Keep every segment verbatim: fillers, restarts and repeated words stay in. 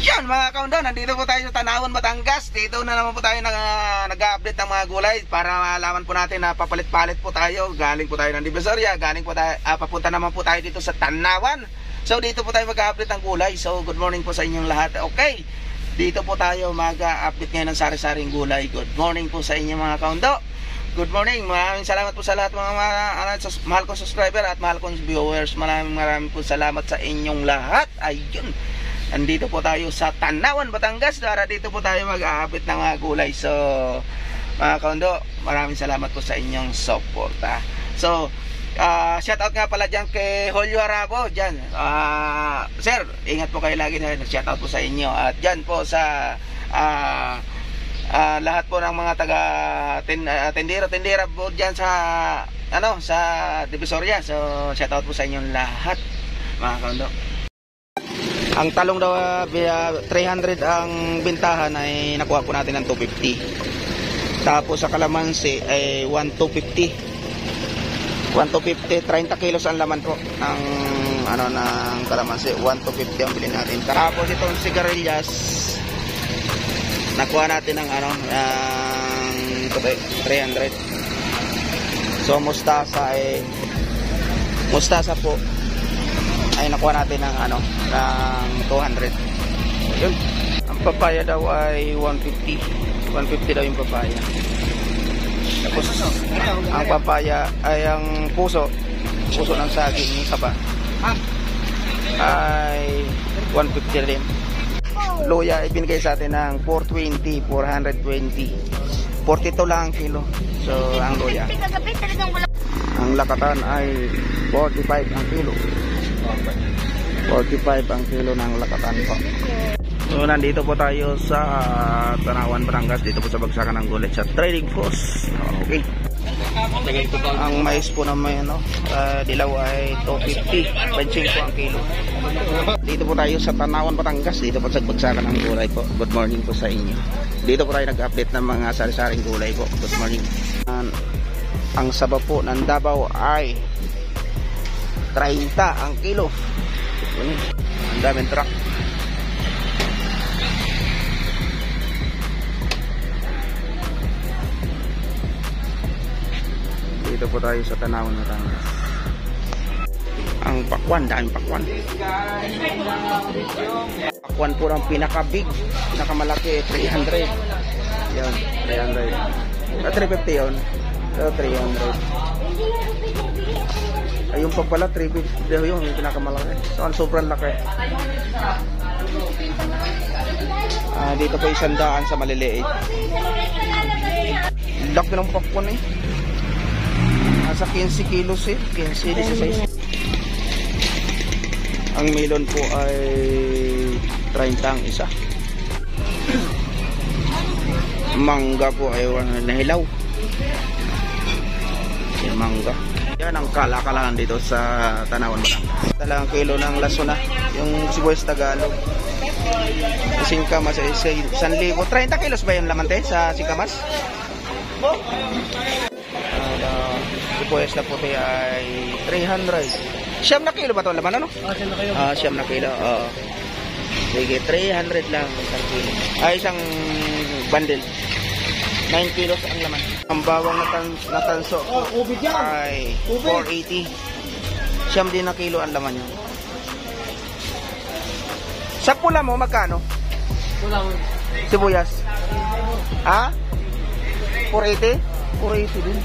Ayun mga countdown, nandito po tayo sa Tanawan, Batangas. Dito na naman po tayo nag-update ng mga gulay para malaman po natin na papalit-palit po tayo. Galing po tayo ng Divisoria, galing po tayo, ah, papunta naman po tayo dito sa Tanawan. So dito po tayo mag-update ng gulay. So good morning po sa inyong lahat. Okay, dito po tayo mag-update ngayon ng sari-saring gulay. Good morning po sa inyong mga countdown. Good morning, maraming salamat po sa lahat mga, mga uh, mahal kong subscriber at mahal kong viewers. Maraming maraming po salamat sa inyong lahat. Ayun, andito po tayo sa Tanawan, Batangas. Para dito po tayo mag-aabit ng mga gulay. So mga kaundo, maraming salamat po sa inyong suporta. So uh, shout out nga pala dyan kay Julio Arabo dyan. uh, Sir, ingat po kayo lagi. Shout out po sa inyo. At dyan po sa uh, Uh, lahat po ng mga taga ten, uh, tendera-tendera po dyan sa ano sa Divisoria. So shout out po sa inyong lahat mga kaundo. Ang talong daw uh, three hundred ang bintahan ay nakuha po natin ng two fifty. Tapos sa kalamansi ay one two fifty. one two fifty, thirty kilos ang laman po ng ano ng kalamansi. one two fifty ang bilhin natin. Tapos itong sigarilyas nakuha natin ng ano ng three hundred. So mustasa ay mustasa po ay nakuha natin ng ano ng two hundred. Yun. Ang papaya daw ay one fifty. one fifty daw yung papaya. Tapos ang papaya ay ang puso puso ng saging, yung saba ay one fifty rin. Luya ibinigay sa atin ng four twenty, four twenty. forty-two lang ang kilo. So ang luya. Ang lakatan ay forty-five ang kilo. forty-five ang kilo ng lakatan po. So nandito po tayo sa Tanawan, Batangas. Dito po sa bagsakan ng gulay sa Trading Post. Okay. Ang mais po na may ano, uh, dilaw ay two fifty, twenty-five ang kilo. Dito po tayo sa Tanawan, Batangas. Dito po sa bagsakan ng gulay po. Good morning po sa inyo. Dito po tayo nag-update ng mga sari-saring gulay po. Good morning. uh, Ang saba po ng Davao ay thirty ang kilo. Ang daming truck. Dito po tayo sa Tanawan, Batangas. Ang pakwan, daming pakwan. Pakwan po ang pinaka-big, pinakamalaki, three hundred. Yan, three hundred. Ah, three fifty yun. So, three hundred. Ayun pa pala, three fifty yung pinakamalaki. So, ang sobrang laki. Ah, dito po isang daan sa maliliit. Laki ng pakwan eh. Nasa fifteen kilos eh. fifteen, sixteen. Ang melon po ay thirty ang isa. Mangga po ay nahilaw. Yung mangga. Yan ang kalakalan dito sa Tanawan, Batangas. Talang kilo ng lasuna. Yung sibuyas Tagalog. Singkamas ay one thousand. thirty kilos ba yung laman te sa singkamas? Uh, sibuyas na puti ay three hundred. Siyam na kilo ba ito laman ano? Ah, siyam na kilo. Ah, siyam na kilo. Oo. Sige, three hundred lang isang kilo. Ay, isang bundle. nine kilos ang laman. Ang bawang na, tan na tanso ay four eighty. Siyam din na kilo ang laman yun. Sa pula mo, magkano? Pula mo. Sibuyas. Ha? four eighty? four eighty din.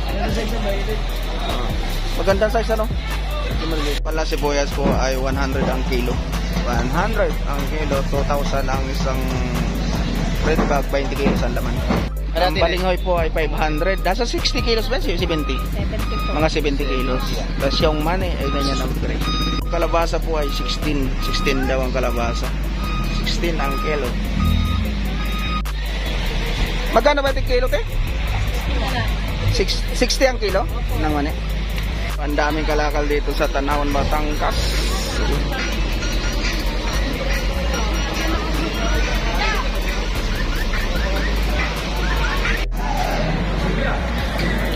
Magandang size ano? Pala sibuyas po ay one hundred ang kilo. one hundred ang kilo. two thousand ang isang red bag. twenty kilos ang laman. Ang balinghoy po ay five hundred. Nasa sixty kilos ba? seventy? Mga seventy kilos. Tapos yung mani ay ganyan ang grade. Kalabasa po ay sixteen. sixteen daw ang kalabasa. sixteen ang kilo. Magkano ba yung kilo te? sixty ang kilo ng mani. Ang daming kalakal dito sa Tanawan, Batangas.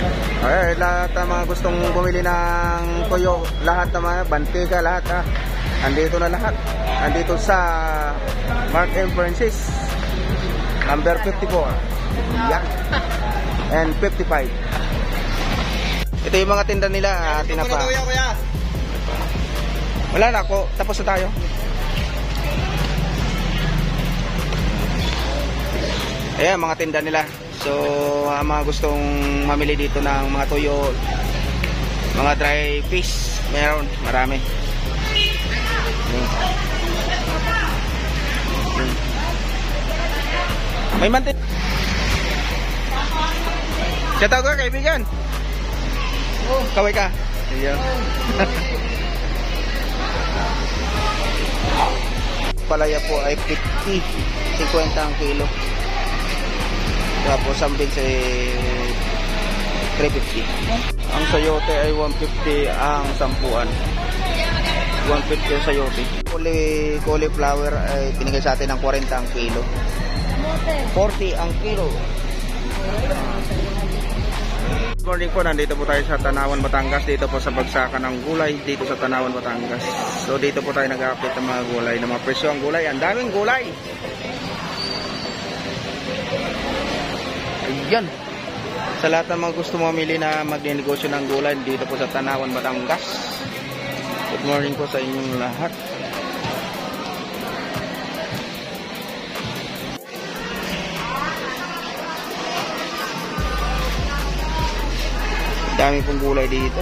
Ay, lahat ng mga gustong bumili ng tuyo, lahat ng mga bantika, lahat ha. andito na lahat. Andito sa Mark M. Francis number fifty-four, yeah, and fifty-five. Ito yung mga tinda nila, tinapa. Wala na ako, tapos na tayo. Ayan, mga tinda nila. So, uh, mga gustong mamili dito ng mga tuyo, mga dry fish, meron, marami. Hmm. Hmm. May mantin. Shout out ka, kaibigan. Kaway ka. Iya. Palaya po ay fifty, fifty ang kilo. Tapos ang beans ay three fifty. Ang sayote ay one fifty ang sampuan. one fifty ang sayote. Kuli, cauliflower ay binigay sa atin ng forty ang kilo. forty ang kilo. Good morning po, nandito po tayo sa Tanawan, Batangas. Dito po sa bagsakan ng gulay dito sa Tanawan, Batangas. So dito po tayo nag-update ng mga gulay, ng mga presyo ng gulay. Ang daming gulay. Ayan. Sa lahat ng mga gusto mamili na magnenegosyo ng gulay dito po sa Tanawan, Batangas. Good morning po sa inyong lahat. Dami pong gulay dito.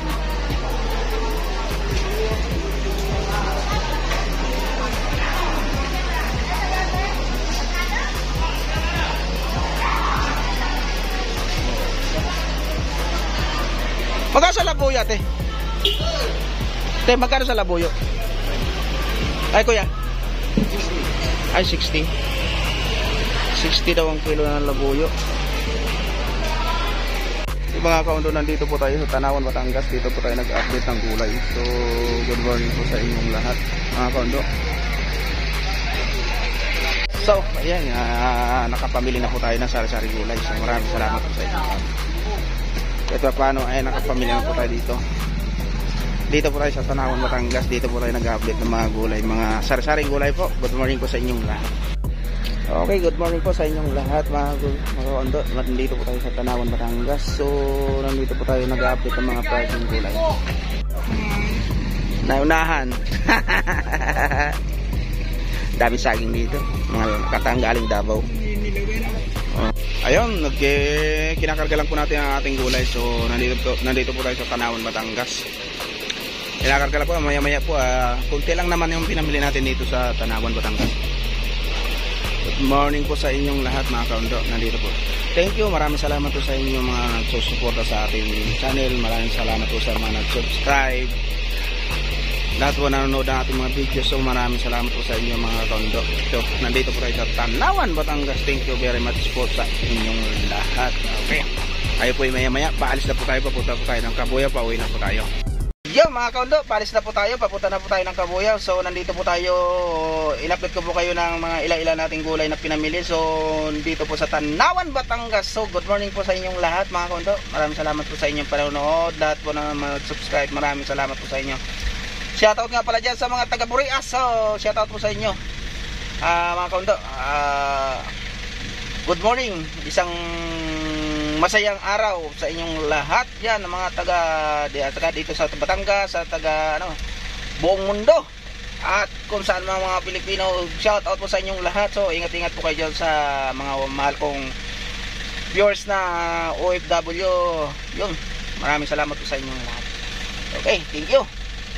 Magkano sa labuyo, ate? Ate, magkano sa labuyo? Ay, kuya? Ay, sixty. sixty daw ang kilo ng labuyo. Mga kaundo, nandito po tayo sa Tanawan, Batangas. Dito po tayo nag-update ng gulay. So, good morning po sa inyong lahat, mga kaundo. So, ayan, uh, nakapamili na po tayo ng sari-sari gulay. So, maraming salamat po sa inyo. Ito paano ay nakapamili na po tayo dito. Dito po tayo sa Tanawan, Batangas. Dito po tayo nag-update ng mga gulay, mga sari-sari gulay po. Good morning po sa inyong lahat. Okay, good morning po sa inyong lahat, mga kaundo. Nandito po tayo sa Tanawan, Batangas. So, nandito po tayo nag-update ng mga pricing gulay. Naunahan. Dami saging dito. Mga katanggaling Davao. Oh. Ayun, nag kinakarga lang po natin ang ating gulay. So, nandito po, nandito po tayo sa Tanawan, Batangas. Kinakarga lang po, maya-maya po. Uh, kunti lang naman yung pinamili natin dito sa Tanawan, Batangas. Good morning po sa inyong lahat, mga kaundo. Nandito po. Thank you, maraming salamat po sa inyo mga nagsusuporta sa ating channel. Maraming salamat po sa mga nag-subscribe. Lahat po nanonood ng ating mga videos. So maraming salamat po sa inyo, mga kaundo. So, nandito po tayo sa Tanawan, Batangas. Thank you very much po sa inyong lahat. Okay. Tayo po maya maya. Paalis na po tayo. Papunta po tayo ng Kabuyaw. Pauwi na po tayo. Yo, mga kaundo, paalis na po tayo, papunta na po tayo ng Kabuyaw. So nandito po tayo, in-update ko po kayo ng mga ila-ila nating gulay na pinamili. So dito po sa Tanawan, Batangas. So good morning po sa inyong lahat, mga kaundo. Maraming salamat po sa inyong panonood. Lahat po na mag-subscribe, maraming salamat po sa inyo. Shoutout nga pala dyan sa mga taga-Burias. So shoutout po sa inyo, uh, mga kaundo. uh, Good morning, isang masayang araw sa inyong lahat yan, mga taga, taga dito sa Batangas, sa taga ano, buong mundo, at kung saan mga, mga Pilipino. Shout out po sa inyong lahat. So ingat-ingat po kayo dyan sa mga mahal kong viewers na O F W. Yun, maraming salamat po sa inyong lahat. Okay, thank you.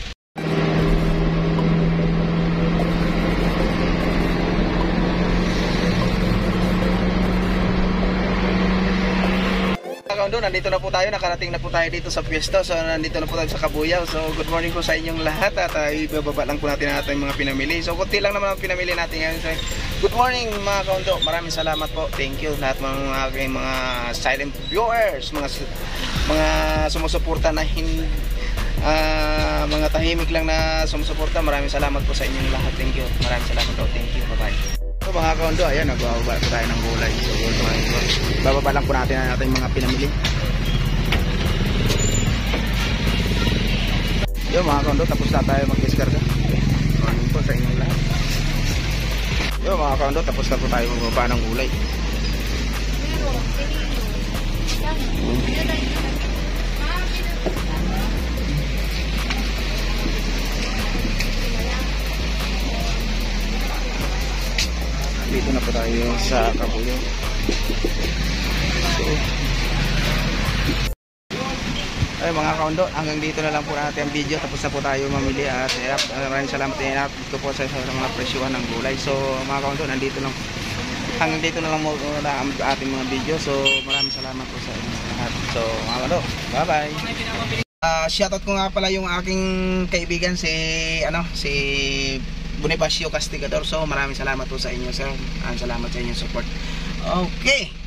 Nandito na po tayo, nakarating na po tayo dito sa pwesto. So nandito na po tayo sa Kabuyaw. So good morning po sa inyong lahat. At uh, ibababa lang po natin ang ating mga pinamili. So kunti lang naman ang pinamili natin ngayon. So, good morning, mga kaundo. Maraming salamat po. Thank you lahat mga aking mga silent viewers, mga mga sumusuporta na hindi uh, mga tahimik lang na sumusuporta. Maraming salamat po sa inyong lahat. Thank you. Maraming salamat po. Thank you. Bye bye. So mga kaundo, ayan, nagbababa po tayo ng gulay. So bababa lang po natin ang ating mga pinamili. Yo mga kaundo, tapos na tayo mag-discarga. po sa inyong lahat. Yo mga kaundo, tapos na po tayo magbaba ng gulay. Dito na po tayo sa Kabuyo. So, ay mga kaundo, hanggang dito na lang po natin ang video. Tapos na po tayo mamili at uh, maraming salamat din ko po sa, sa mga presyuhan ng gulay. So mga kaundo, nandito lang, hanggang dito na lang mo na ang ating mga video. So maraming salamat po sa inyo lahat. So mga kaundo, bye bye. Uh, shoutout ko nga pala yung aking kaibigan si ano si Bonifacio Castigador. So maraming salamat po sa inyo sir. Maraming salamat sa inyong support. Okay.